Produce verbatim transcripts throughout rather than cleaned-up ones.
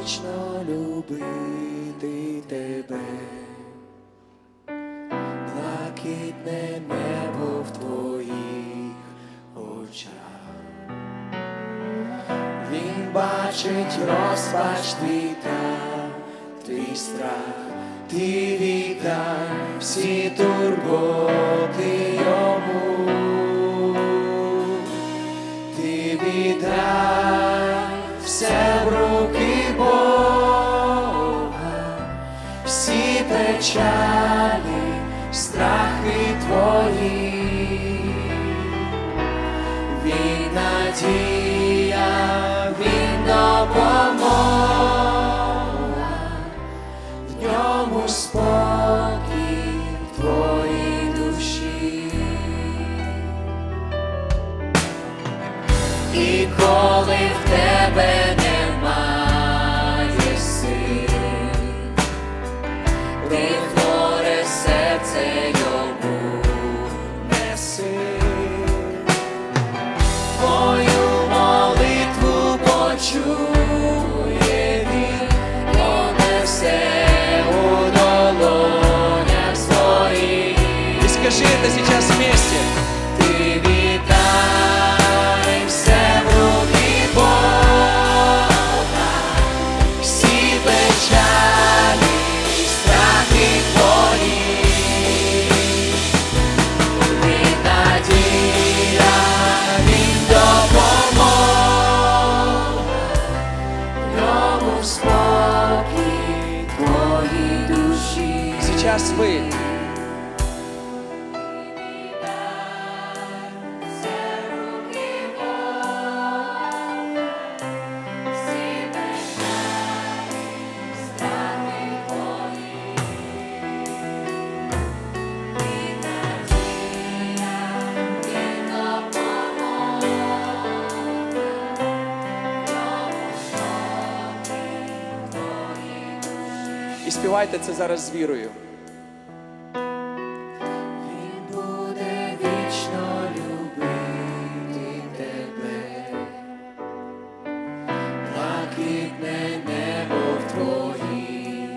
вічно любити тебе. Блакитне небо в твоїх очах. Він бачить розпач твій та твій страх. Ти віддай всі турботи йому. Ти віддай все в руки Бога, всі печалі, страхи твої. Він надія, він допомога, в ньому спокій твоїй душі. І коли в тебе немає сил, ти хворе серце йому неси. Твою молитву почує він, понесе у долонях своїх. И скажи это сейчас вместе. Ти віддай все в руки Бога, всі печалі, страхи твої. Він надія, він допомога, в ньому спокій твоїй душі. Сейчас вы. І співайте це зараз з вірою. Він буде вічно любити тебе. Блакитне небо в твоїх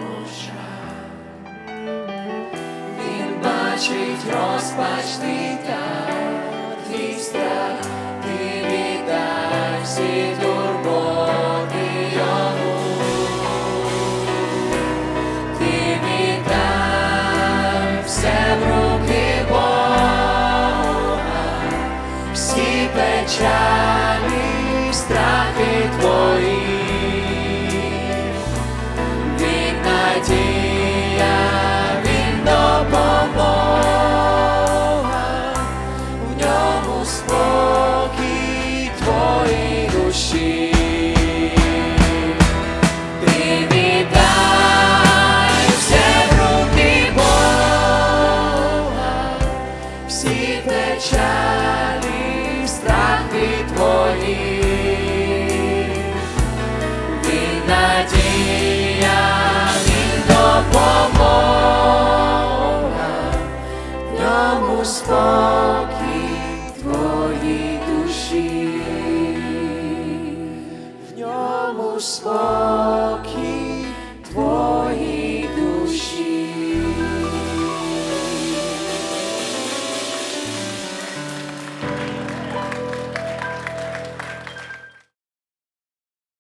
очах. Він бачить розпач твій та